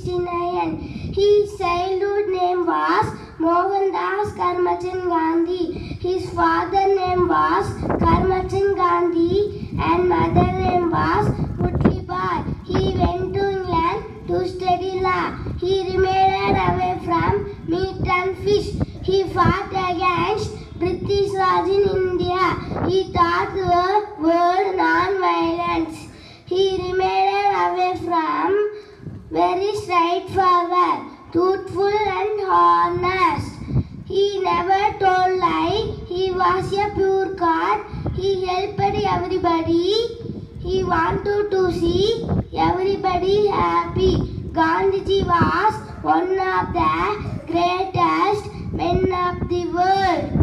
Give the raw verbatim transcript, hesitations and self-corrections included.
sixty-nine. His childhood name was Mohandas Karamchand Gandhi. His father name was Karamchand Gandhi and mother name was Putlibai. He went to England to study law. He remained away from meat and fish. He fought against British Raj in India. He taught the world non-violence. He remained away from very straightforward, truthful and honest. He never told lie. He was a pure God. He helped everybody. He wanted to see everybody happy. Gandhiji was one of the greatest men of the world.